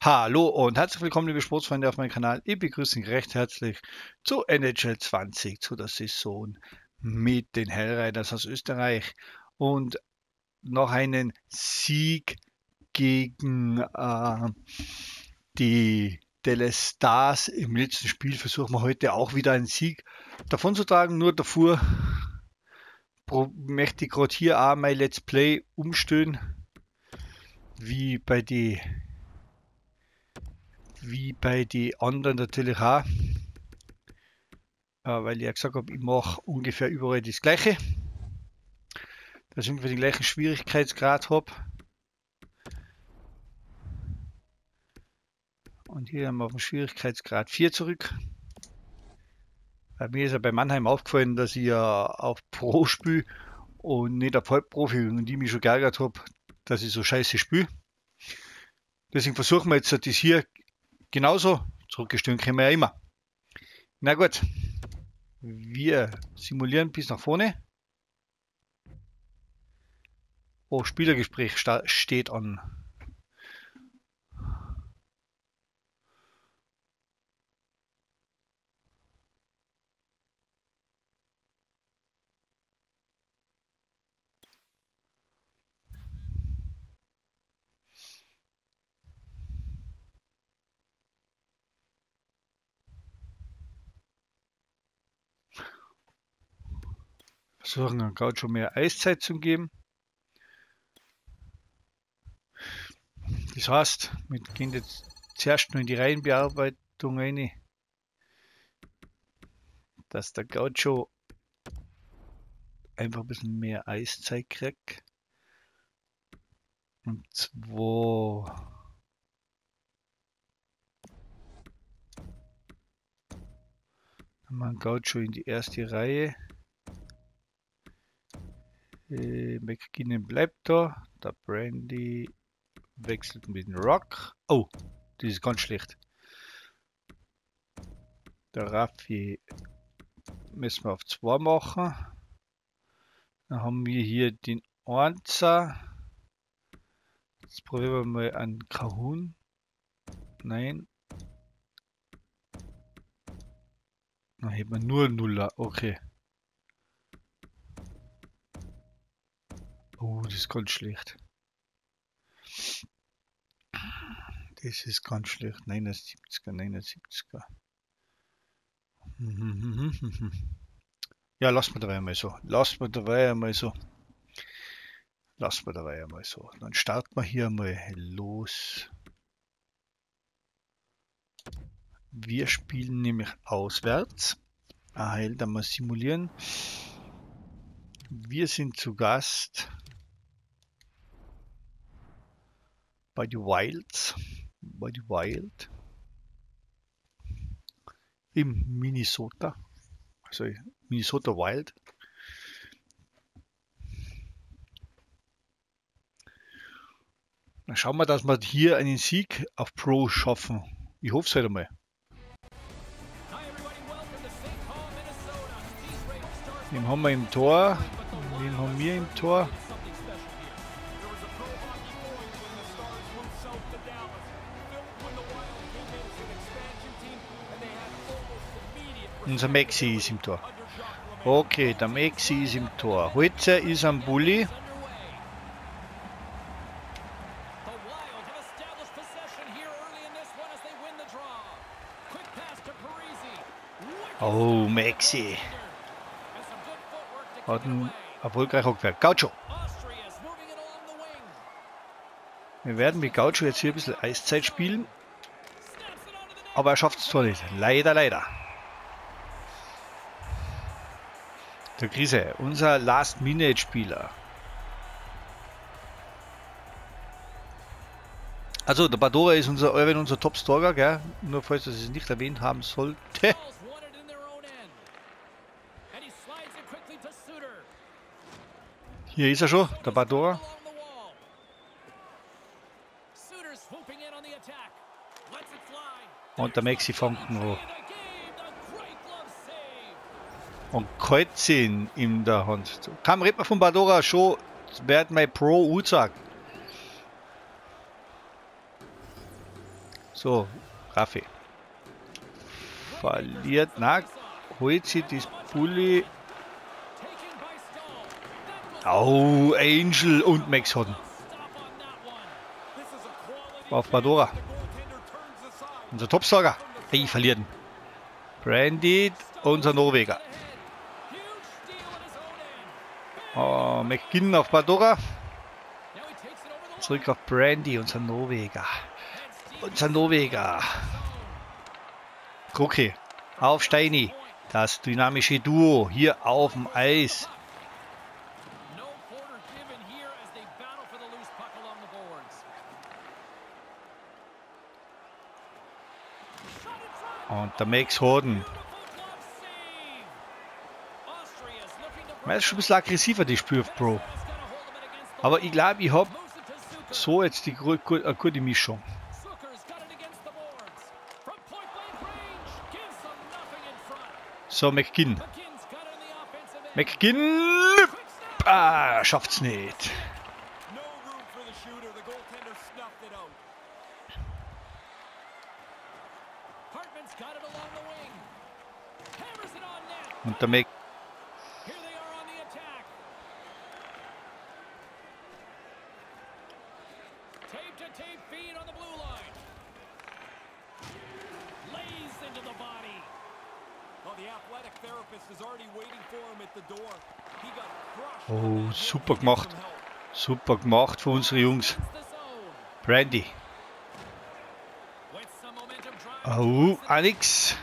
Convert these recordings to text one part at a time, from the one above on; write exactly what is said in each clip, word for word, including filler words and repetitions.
Hallo und herzlich willkommen, liebe Sportsfreunde, auf meinem Kanal. Ich begrüße Sie recht herzlich zu N H L zwanzig, zu der Saison mit den Hellriders aus Österreich und noch einen Sieg gegen äh, die Dallas Stars im letzten Spiel. Versuchen wir heute auch wieder einen Sieg davonzutragen. Nur davor möchte ich gerade hier auch mein Let's Play umstellen, wie bei die wie bei den anderen natürlich auch, äh, weil ich ja gesagt habe, ich mache ungefähr überall das Gleiche, dass ich ungefähr den gleichen Schwierigkeitsgrad habe. Und hier haben wir auf den Schwierigkeitsgrad vier zurück. Bei mir ist ja bei Mannheim aufgefallen, dass ich ja auf Pro spiele und nicht auf Halbprofi und ich mich schon geärgert habe, dass ich so scheiße spiele. Deswegen versuchen wir jetzt das hier genauso. Zurückgestellt können wir ja immer. Na gut, wir simulieren bis nach vorne. Oh, Spielergespräch steht an. Versuchen einem Gaucho mehr Eiszeit zu geben. Das heißt, wir gehen jetzt zuerst nur in die Reihenbearbeitung rein, dass der Gaucho einfach ein bisschen mehr Eiszeit kriegt. Und zwar haben wir einen Gaucho in die erste Reihe. Äh, McKinnon bleibt da. Der Brandy wechselt mit dem Rock. Oh, das ist ganz schlecht. Der Raffi müssen wir auf zwei machen. Dann haben wir hier den Ornza. Jetzt probieren wir mal einen Kahun. Nein. Dann hätten wir nur Nuller. Okay. Oh, das ist ganz schlecht. Das ist ganz schlecht. neunundsiebziger, neunundsiebziger. Ja, lassen wir dabei einmal so. Lassen wir dabei einmal so. Lassen wir dabei einmal so. Dann starten wir hier mal los. Wir spielen nämlich auswärts. Ah, dann mal simulieren. Wir sind zu Gast bei die Wilds. Bei die Wild. Im Minnesota. Also Minnesota Wild. Dann schauen wir, dass wir hier einen Sieg auf Pro schaffen. Ich hoffe es halt einmal. Den haben wir im Tor. Den haben wir im Tor. Unser Maxi ist im Tor. Okay, der Maxi ist im Tor. Holzer ist am Bulli. Oh, Maxi. Hat ein erfolgreich aufgehört. Gaucho. Wir werden mit Gaucho jetzt hier ein bisschen Eiszeit spielen. Aber er schafft es zwar nicht. Leider, leider. Der Krise, unser Last-Minute-Spieler. Also der Badora ist unser, unser Top-Scorer, gell? Nur falls ich es nicht erwähnt haben sollte. Hier ist er schon, der Badora. Und der Maxi fängt noch. Und Kreuzchen in der Hand. Kam Redner von Badora schon, wird mein Pro U sagen. So, Raffi. Verliert, na, holt sie das Bulli. Oh, Angel und Max Hodden. Auf Badora. Unser Topstarter. Hey, verlieren. Brandy, unser Norweger. Oh, McGinn auf Badora. Zurück auf Brandy, unser Norweger. Unser Norweger. Krucke auf Steini. Das dynamische Duo hier auf dem Eis. Und der Max Hodden. Man ist schon ein bisschen aggressiver, die Spiel auf Pro. Aber ich glaube, ich habe so jetzt die gu gu eine gute Mischung. So, McGinn. McGinn! Ah, schafft's nicht. Und der Mac. Oh, super gemacht. Super gemacht für unsere Jungs. Brandy. Oh, Alex.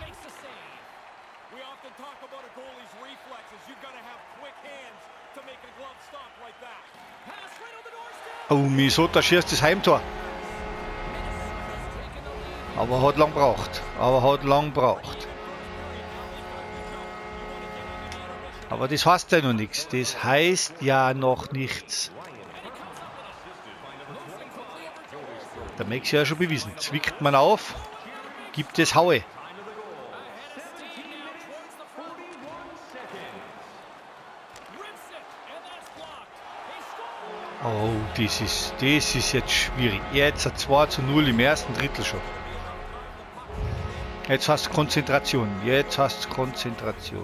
Oh, Minnesota schießt das Heimtor. Aber hat lang braucht. Aber hat lang braucht. Aber das heißt ja noch nichts. Das heißt ja noch nichts. Der Max ja schon bewiesen. Zwickt man auf, gibt es Haue. Oh, das ist, das ist jetzt schwierig. Jetzt ein zwei zu null im ersten Drittel schon. Jetzt hast du Konzentration. Jetzt hast du Konzentration.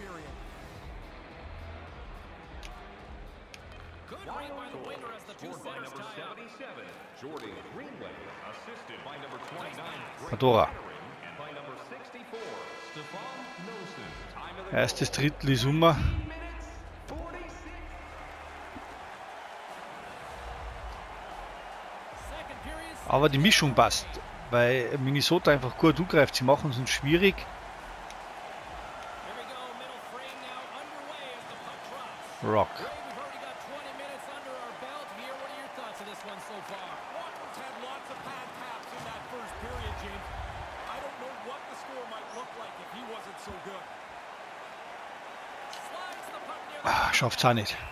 Badora. Erstes Drittel ist um. Aber die Mischung passt, weil Minnesota einfach gut zugreift. Sie machen es uns schwierig. Rock. Ah, schafft's auch nicht.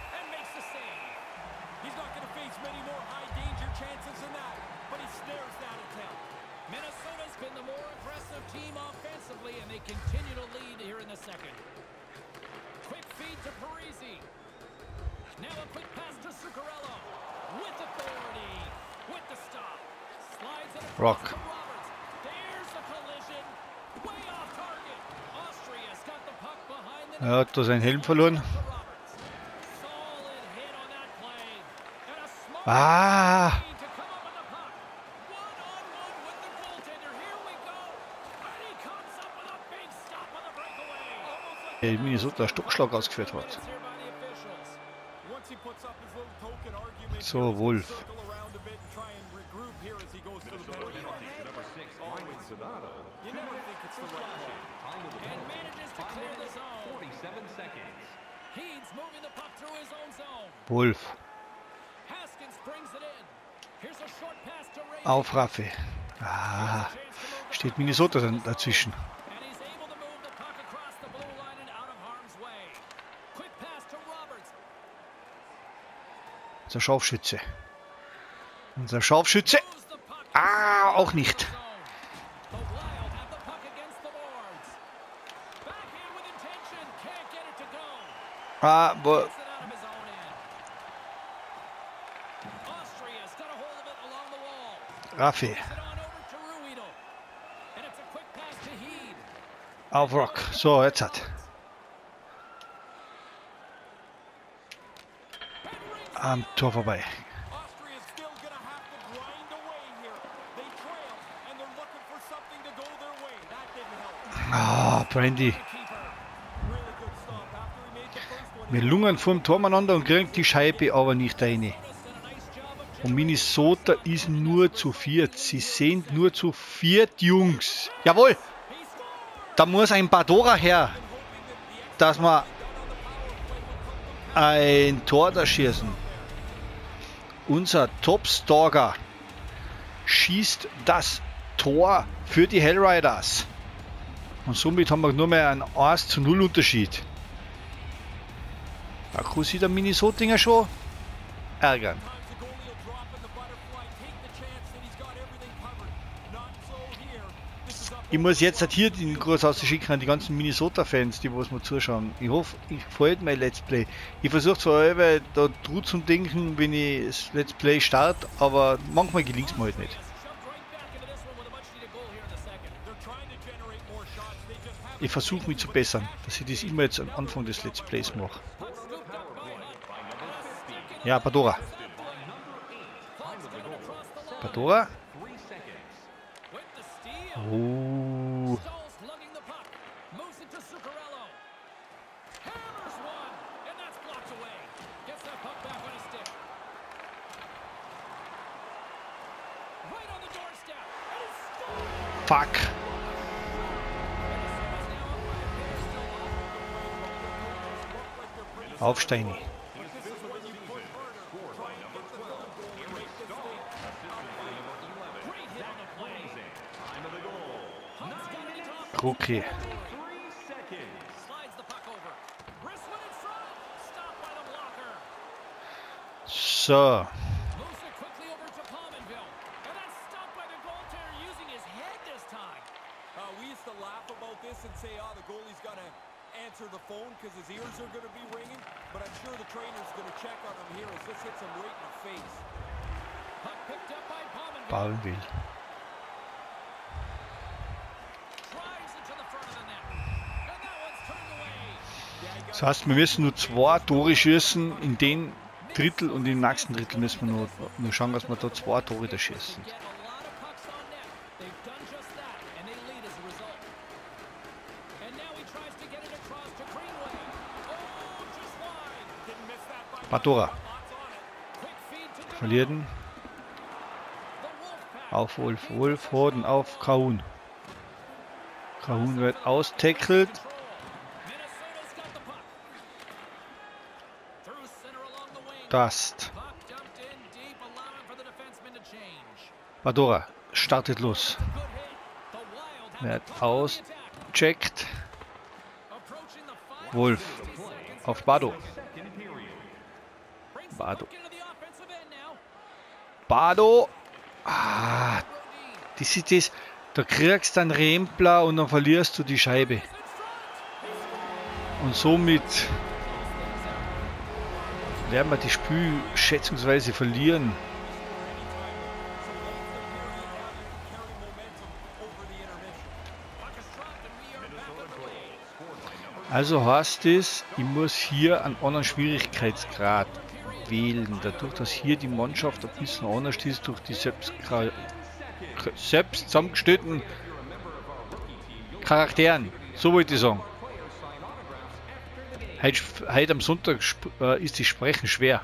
Rock. Er hat da seinen Helm verloren. Ah! Der Minnesota Stockschlag ausgeführt hat. So, Wolf. Wolf. Auf Raffi. Ah, steht Minnesota dann dazwischen. Unser Scharfschütze. Unser Scharfschütze. Ah, auch nicht. Ah, wo. Raffi. Auf Rock. So, jetzt hat. Am Tor vorbei. Ah, Brandy. Wir lungern vom Tor miteinander und kriegen die Scheibe aber nicht rein. Und Minnesota ist nur zu viert. Sie sind nur zu viert, Jungs. Jawohl! Da muss ein Badora her, dass wir ein Tor da schießen. Unser Topstalker schießt das Tor für die Hellriders. Und somit haben wir nur mehr einen eins zu null Unterschied. Da kann sich der Minnesotinger schon ärgern. Ich muss jetzt halt hier den Gruß ausschicken an die ganzen Minnesota-Fans, die was mir zuschauen. Ich hoffe, ich gefällt mein Let's Play. Ich versuche zwar immer da drüber zu denken, wenn ich das Let's Play starte, aber manchmal gelingt es mir halt nicht. Ich versuche mich zu bessern, dass ich das immer jetzt am Anfang des Let's Plays mache. Ja, Badora. Badora. Oh. Fuck. Auf Steini. Okay. So. The phone because his ears are going to be ringing, but I'm sure the trainer's going to check on him here as this hits him right in the face. Puck picked up by Pominville. Drives into the front of the net. And that one's turned away. Das heißt, wir müssen nur zwei Tore schießen in den Drittel und im nächsten Drittel müssen wir nur, nur schauen, dass wir da zwei Tore da schießen. Badora. Verlieren. Auf Wolf. Wolf, Horden auf Kahun. Kahun wird austackelt. Dust. Badora startet los. Wird auscheckt. Wolf auf Bado. Bado. Bado. Ah, das ist das. Da kriegst du einen Rempler und dann verlierst du die Scheibe. Und somit werden wir die Spiel schätzungsweise verlieren. Also heißt es, ich muss hier einen anderen Schwierigkeitsgrad wählen. Dadurch, dass hier die Mannschaft ein bisschen anders ist, durch die selbst, selbst zusammengestellten Charakteren. So wollte ich sagen. Heute, heute am Sonntag äh, ist das Sprechen schwer.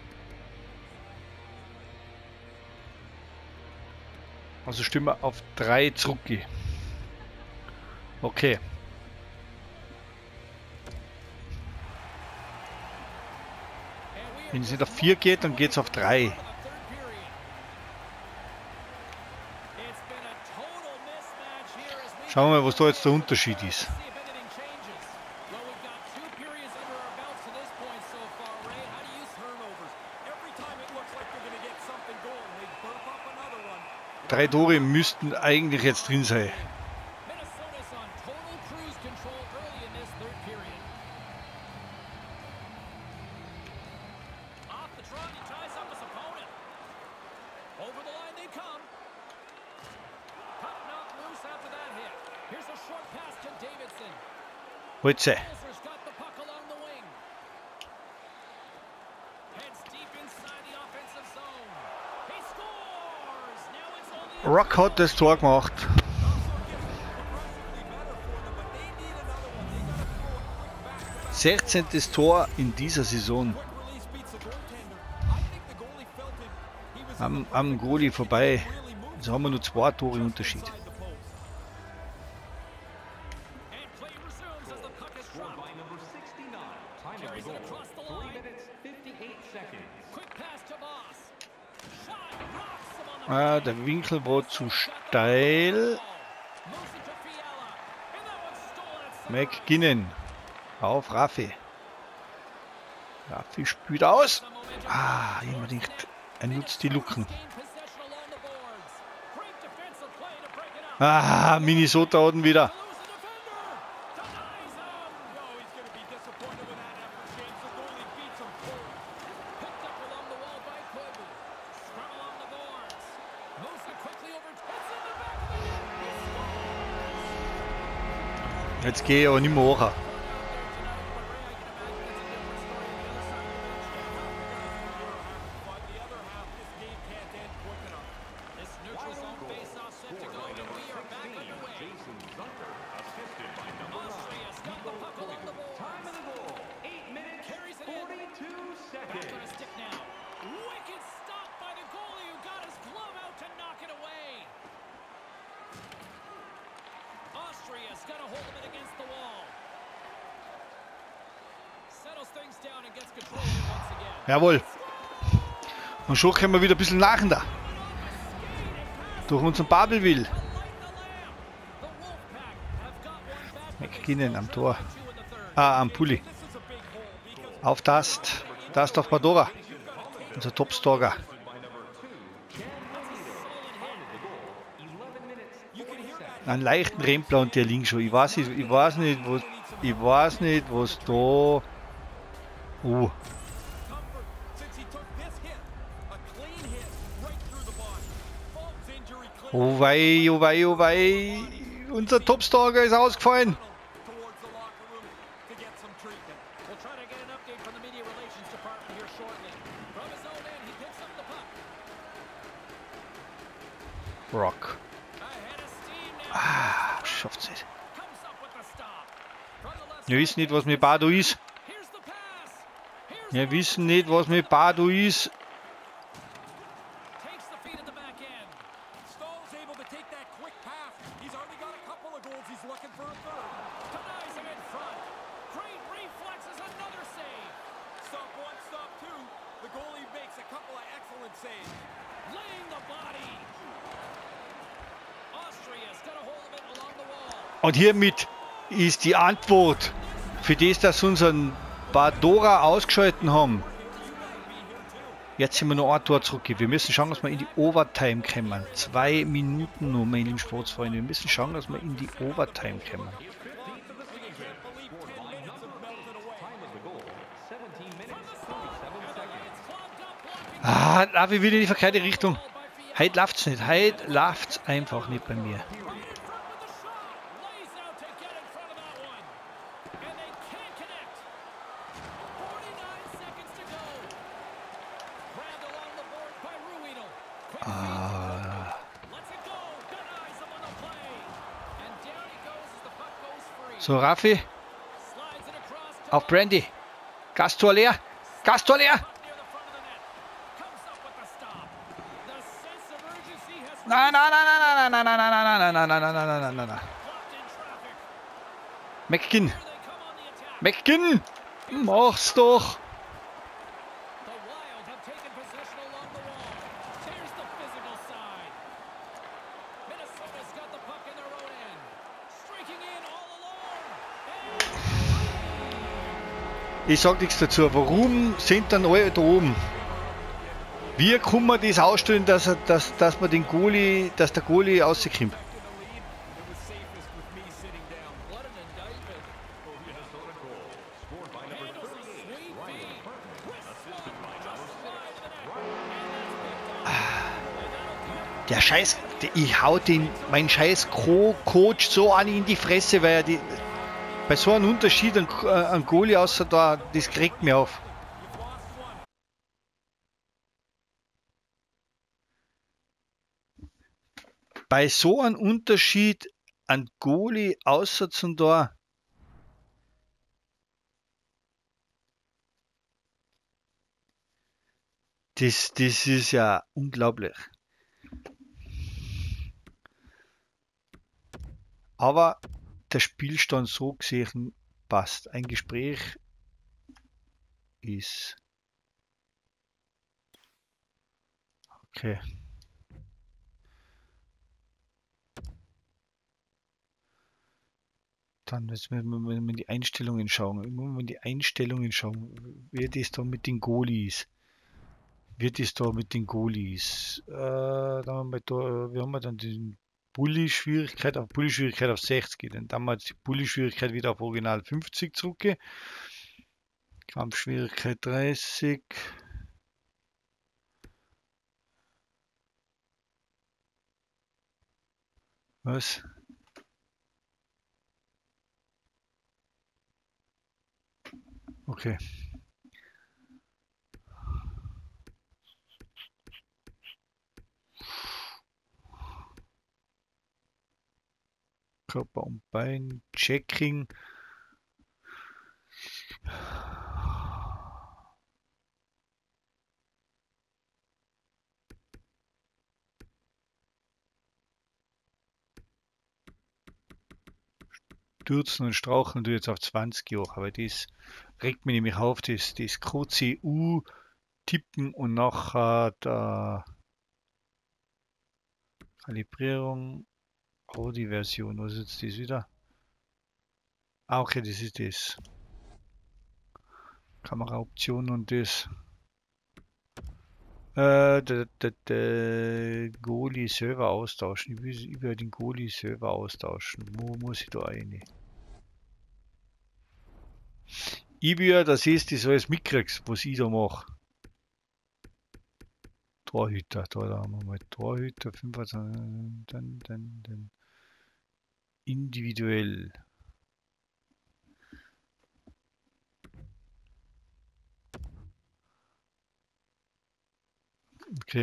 Also stimmen wir auf drei zurückgehen. Okay. Wenn es nicht auf vier geht, dann geht es auf drei. Schauen wir mal, was da jetzt der Unterschied ist. Drei Tore müssten eigentlich jetzt drin sein. Holze. Rock hat das Tor gemacht. sechzehntes Tor in dieser Saison. Am, am Goalie vorbei. Jetzt haben wir nur zwei Tore Unterschied. Ah, der Winkel war zu steil. McKinnon auf Raffi. Raffi spielt aus. Ah, unbedingt. Er nutzt die Lücken. Ah, Minnesota hat ihn wieder. Jetzt gehe ich aber nicht mehr hoch. Jawohl. Und schon können wir wieder ein bisschen lachen da. Durch unseren Babelwill. McKinnon am Tor. Ah, am Pulli. Auf Tast. Tast auf Badora. Unser Topstorger. Einen leichten Rempler und der liegt schon. Ich weiß nicht, ich weiß nicht, was, ich weiß nicht, was da. Uh. Oh wei, oh wei, oh wei. Unser Topstorger ist ausgefallen. Rock. Ah, schafft's nicht. Wir wissen nicht, was mit Bardo ist. Wir wissen nicht, was mit Bardo ist. Und hiermit ist die Antwort für das, dass wir unseren Badora ausgeschalten haben. Jetzt sind wir noch ein Tor zurück. Wir müssen schauen, dass wir in die Overtime kommen. Zwei Minuten nur, meine lieben Sportsfreunde. Wir müssen schauen, dass wir in die Overtime kommen. Ah, laufe ich wieder in die verkehrte Richtung. Heute läuft es nicht. Heute läuft es einfach nicht bei mir. Ah. So, Raffi. Auf Brandy. Gastor leer. Gastor leer. Nein, nein, nein, nein, nein, nein, nein, nein, nein, nein, nein, nein, nein, nein, nein, nein. McKinnon. McKinnon. Mach's doch. Ich sag nichts dazu. Warum sind dann alle da oben? Wie kann man das ausstellen, dass, er, dass, dass man den Goalie, dass der Goalie rauskommt? Der Scheiß, der, ich hau den, mein scheiß Co-Coach so an in die Fresse, weil er die, bei so einem Unterschied an, an Goalie außer da, das kriegt mir auf. Bei so einem Unterschied an Goalie außer zum Tor. Das, das ist ja unglaublich. Aber der Spielstand so gesehen passt. Ein Gespräch ist okay. Dann jetzt müssen wir in die Einstellungen schauen. Wenn wir in die Einstellungen schauen, wird es da mit den Goalies? Wird es da mit den Goalies? Äh, da haben wir, da, wir haben dann die Bully-Schwierigkeit auf Bully-Schwierigkeit auf sechzig. Dann haben wir jetzt die Bully-Schwierigkeit wieder auf Original fünfzig zurück. Kampfschwierigkeit dreißig. Was? Okay. Körper und Bein, Checking. Stürzen und Strauchen du jetzt auf zwanzig Jahre, aber das regt mich nämlich auf, das, das Q C U tippen und nachher der Kalibrierung, Audi-Version, was ist jetzt das wieder? Ah, okay, das ist das. Kameraoptionen und das. Äh, der, der, der Goalie-Server austauschen. Ich will über den Goalie-Server austauschen. Wo muss ich da rein? Ich will, dass ich das alles mitkriegst, was ich da mache. Torhüter, da, da haben wir mal Torhüter, fünfundzwanzig, dann, dann, dann. Individuell. Okay.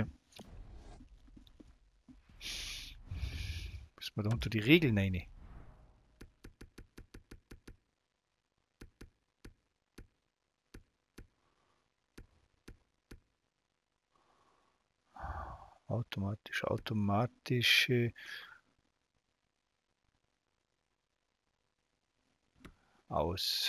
Müssen wir da unter die Regeln rein? Automatisch, automatische aus.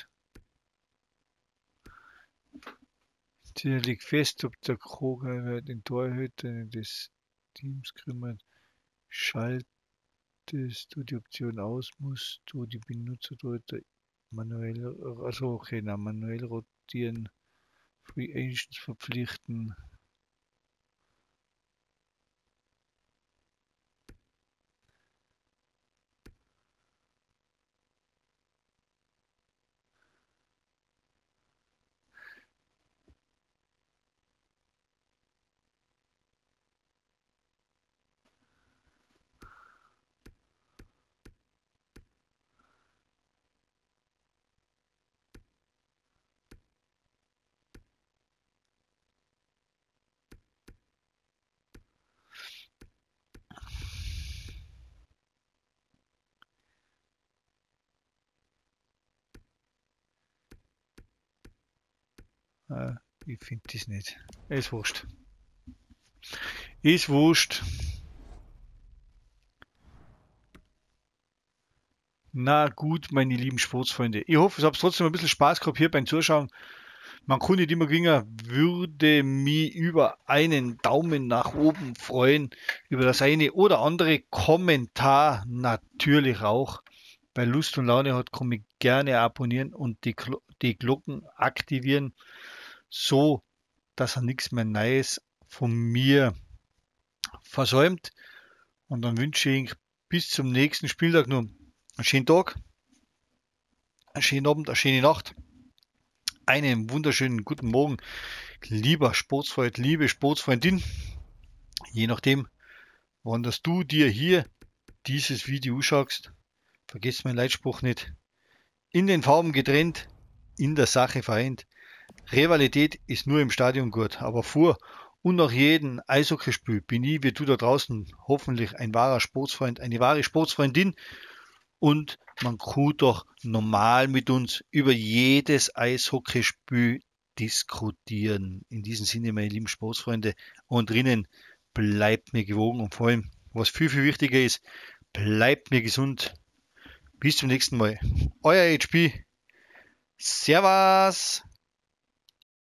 Hier liegt fest, ob der Kroger den Torhüter des Teams kümmert. Schaltest du die Option aus, musst du die Benutzertorhüter manuell, also okay, na, manuell rotieren, Free Agents verpflichten. Äh, ich finde das nicht. Ist wurscht. Ist wurscht. Na gut, meine lieben Sportsfreunde. Ich hoffe, es habt trotzdem ein bisschen Spaß gehabt hier beim Zuschauen. Man kann nicht immer gewinnen, würde mich über einen Daumen nach oben freuen, über das eine oder andere Kommentar natürlich auch. Bei Lust und Laune hat, kann ich gerne abonnieren und die, Glo die Glocken aktivieren, so dass er nichts mehr Neues von mir versäumt. Und dann wünsche ich bis zum nächsten Spieltag nur einen schönen Tag, einen schönen Abend, eine schöne Nacht, einen wunderschönen guten Morgen, lieber Sportsfreund, liebe Sportsfreundin, je nachdem, Wenn das du dir hier dieses Video schaust, vergiss meinen Leitspruch nicht. In den Farben getrennt, in der Sache vereint. Rivalität ist nur im Stadion gut, aber vor und nach jedem Eishockeyspiel bin ich wie du da draußen hoffentlich ein wahrer Sportsfreund, eine wahre Sportsfreundin und man kann doch normal mit uns über jedes Eishockeyspiel diskutieren. In diesem Sinne, meine lieben Sportsfreunde, und drinnen bleibt mir gewogen und vor allem, was viel, viel wichtiger ist, bleibt mir gesund. Bis zum nächsten Mal. Euer H P. Servus.